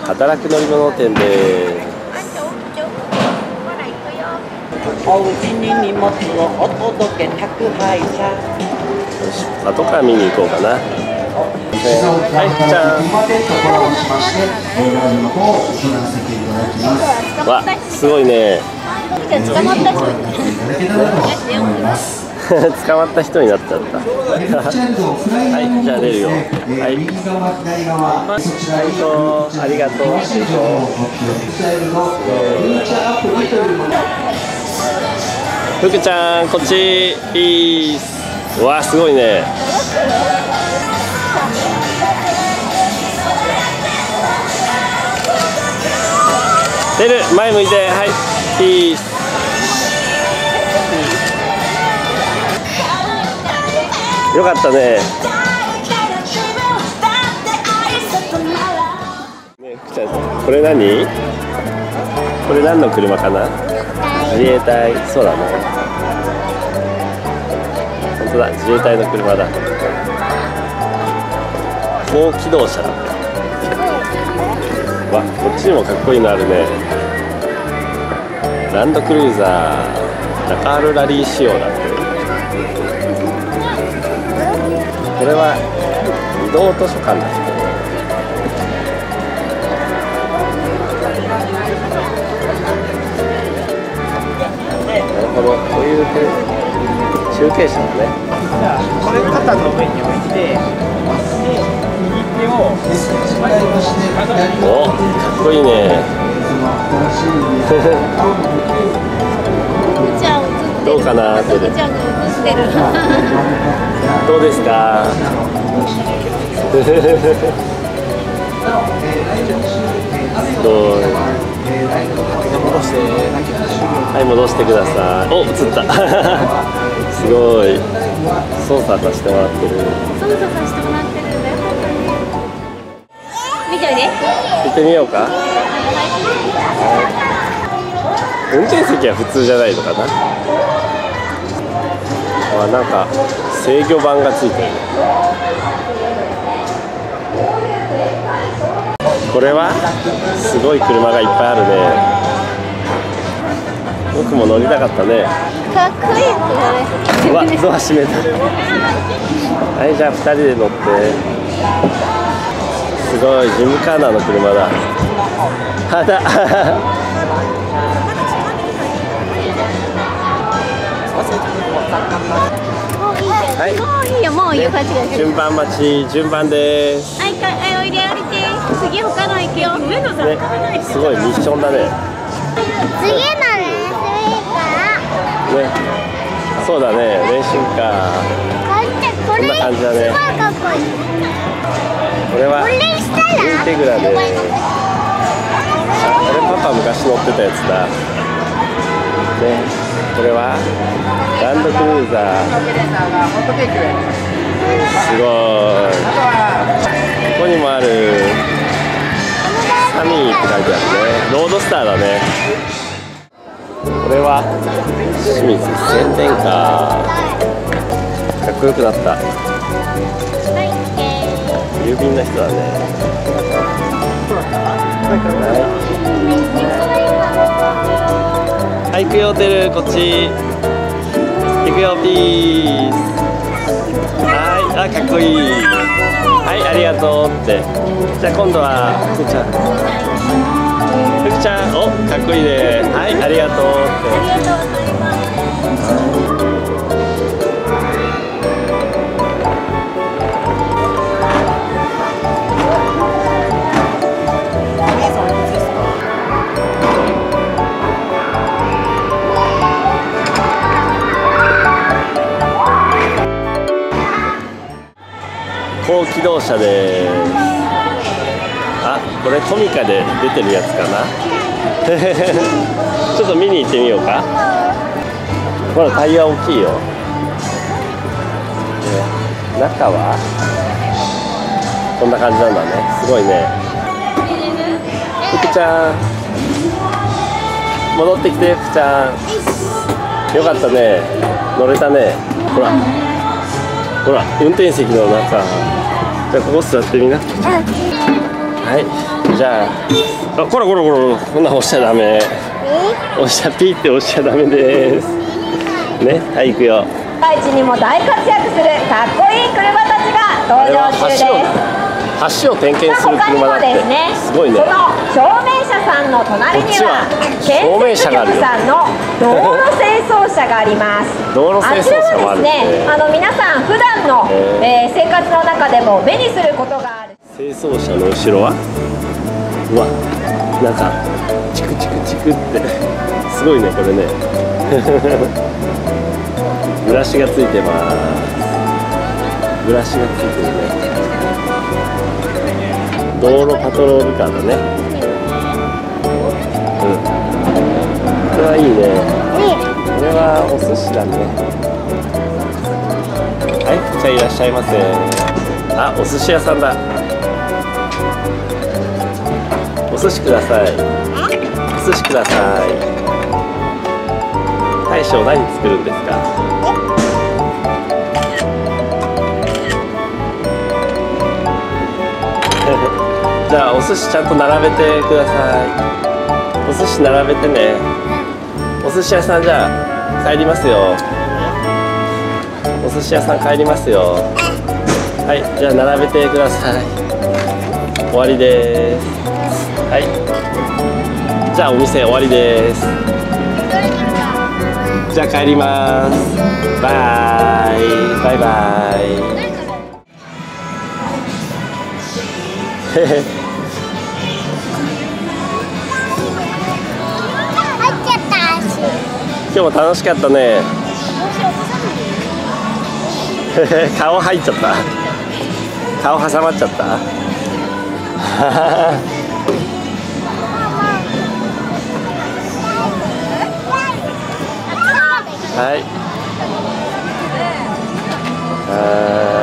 働く乗り物店でお家に荷物をお届け宅配車。 パトカー見に行こうかな。はい、じゃあ。わ、すごいね。 捕まった人捕まった人になっちゃった。はい、じゃあ出るよ。はい。ありがとう。福ちゃん、こっち。ピース。うわ、すごいね。出る、前向いて、はい、ピース。よかったね。ね、福ちゃん、これ何？これ何の車かな？自衛隊、そうだね。本当だ、自衛隊の車だ。高機動車だ。わ、こっちにもかっこいいのあるね。ランドクルーザー、ダカールラリー仕様だって。これは移動図書館だ。なるほど、こういう中継車だね。 これ肩の上に置いて、右手をお、かっこいいね。どうかな、どうですか。どう。はい、戻してください。お、映った。すごい。操作させてもらってる。 操作させてもらってるんだよ。見ておいで。 行ってみようか。運転席は普通じゃないのかな。あ、なんか制御盤がついてる。これはすごい車がいっぱいあるね。僕も乗りたかったね。 かっこいいこれ。 うわ、ドア閉めた。はい、じゃあ2人で乗って。すごい、ジムカーナーの車だ。はだ。はい、 もういいよ、もういいよ、こっちが。 順番待ち、順番です。 はい、おいで、降りて。次他の行くよ。上のさ、 ね、すごいミッションだね。 次の練習ね、そうだね、練習か。 これ、 こんな感じだね。 すごいかっこいい。 これはインテグラで。これパパ昔乗ってたやつだ。ね、これはランドクルーザー。すごい。ここにもあるサミーって書いてあるね。ロードスターだね。これは清水宣伝カー。かっこよくなった。郵便の人だね。はい、行くよ、てる、こっち。行くよ、ピース。はい、あ、かっこいい。はい、ありがとうって。じゃあ、今度は福ちゃん。福ちゃん、お、かっこいいね。はい、ありがとうって。高機動車です。あ、これトミカで出てるやつかな。ちょっと見に行ってみようか。ほら、タイヤ大きいよ。中はこんな感じなんだね。すごいね。福ちゃん、戻ってきて。福ちゃん、よかったね。乗れたね。ほらほら、運転席の中。じゃあここ座ってみな。はい。 じゃあ、こらこらこら、こんな押しちゃダメ。ピーって押しちゃダメです。ね、はい、行くよ。 世界一にも大活躍するかっこいい車たちが登場中です。 橋を点検する車だって。すごいね。 その証明車さんの隣には建設局さんの道路清掃車があります。 道路清掃車もあるんですね。 皆さん普段の、生活の中でも目にすることがある。 清掃車の後ろは、うわ、なんかチクチクチクってすごいねこれね。ブラシがついてます。ブラシがついてるね。道路パトロールカーだね。うん。これはいいね。これはお寿司だね。はい、じゃあいらっしゃいませ。あ、お寿司屋さんだ。お寿司ください。お寿司ください。大将何作るんですか？じゃあお寿司ちゃんと並べてください。お寿司並べてね。お寿司屋さんじゃあ帰りますよ。お寿司屋さん帰りますよ。はい、じゃあ並べてください。終わりです。はい。じゃあお店終わりです。じゃあ帰ります。バイバイバイ。今日も楽しかったね。顔入っちゃった。顔挟まっちゃった。はい。